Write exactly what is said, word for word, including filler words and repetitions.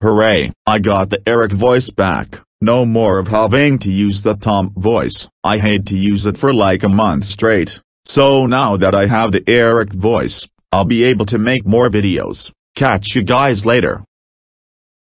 Hooray, I got the Eric voice back. No more of having to use the Tom voice. I had to use it for like a month straight. So now that I have the Eric voice, I'll be able to make more videos. Catch you guys later.